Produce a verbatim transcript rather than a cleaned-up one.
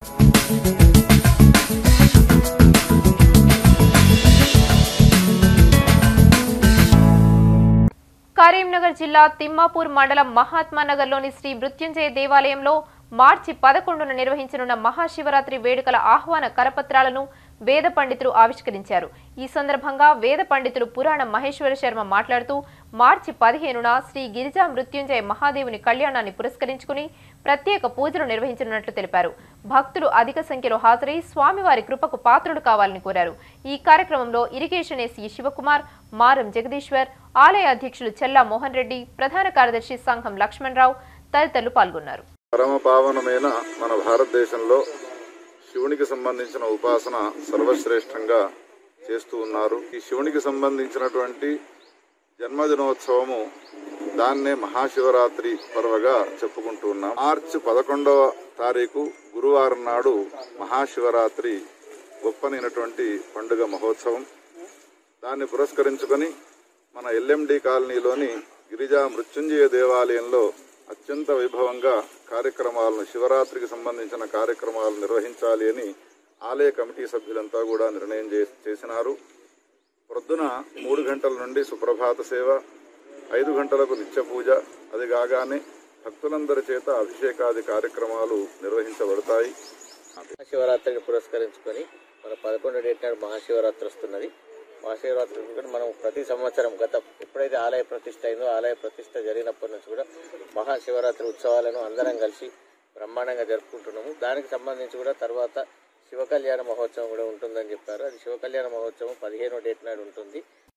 కరీంనగర్ జిల్లా తిమ్మాపూర్ మండలం మహాత్మానగర్లోని శ్రీ మృత్యుంజయ దేవాలయంలో మార్చి పదకొండున నిర్వహించనున్న మహాశివరాత్రి వేడుకల ఆహ్వాన కరపత్రాలను వేద పండితులు ఆవిష్కరించారు. ఈ సందర్భంగా వేద పండితులు పురాణ మహేశ్వర శర్మ మాట్లాడుతూ మార్చి పదిహేనున శ్రీ గిరిజా మృత్యుంజయ మహాదేవుని కళ్యాణాన్ని పురస్కరించుకుని ప్రత్యేక పూజలు నిర్వహించనున్నట్లు తెలిపారు. భక్తులు అధిక సంఖ్యలో హాజరై స్వామివారి కృపకు పాత్రులు కావాలని కోరారు. ఈ కార్యక్రమంలో ఇరిగేషన్ ఎస్ఈ శివకుమార్, మారం జగదీశ్వర్, ఆలయ అధ్యక్షులు చెల్లా మోహన్ రెడ్డి, ప్రధాన కార్యదర్శి సంఘం లక్ష్మణరావు తదితరులు పాల్గొన్నారు. పరమ పావనమైన మన భారతదేశంలో శివునికి సంబంధించిన ఉపాసన సర్వశ్రేష్టంగా చేస్తూ ఉన్నారు. ఈ శివునికి సంబంధించినటువంటి జన్మదినోత్సవము దాన్నే మహాశివరాత్రి పర్వగా చెప్పుకుంటూ ఉన్నాం. మార్చి పదకొండవ తారీఖు గురువారం నాడు మహాశివరాత్రి గొప్పనైనటువంటి పండుగ మహోత్సవం. దాన్ని పురస్కరించుకొని మన ఎల్ఎండి కాలనీలోని గిరిజా మృత్యుంజయ దేవాలయంలో అత్యంత వైభవంగా కార్యక్రమాలను శివరాత్రికి సంబంధించిన కార్యక్రమాలు నిర్వహించాలి అని ఆలయ కమిటీ సభ్యులంతా కూడా నిర్ణయం చేసినారు. ప్రొద్దున మూడు గంటల నుండి సుప్రభాత సేవ, ఐదు గంటలకు నిత్య పూజ, అది కాగానే భక్తులందరి చేత అభిషేకాది కార్యక్రమాలు నిర్వహించబడతాయి. మహాశివరాత్రిని పురస్కరించుకొని మన పదకొండు డేట్ నాడు మహాశివరాత్రి వస్తున్నది. మహాశివరాత్రి మనం ప్రతి సంవత్సరం గత ఎప్పుడైతే ఆలయ ప్రతిష్ఠ అయిందో ఆలయ ప్రతిష్ఠ జరిగినప్పటి నుంచి కూడా మహాశివరాత్రి ఉత్సవాలను అందరం కలిసి బ్రహ్మాండంగా జరుపుకుంటున్నాము. దానికి సంబంధించి కూడా తర్వాత శివ కళ్యాణ మహోత్సవం కూడా ఉంటుందని చెప్పారు. అది శివ కళ్యాణ మహోత్సవం పదిహేనో డేట్ నాడు ఉంటుంది.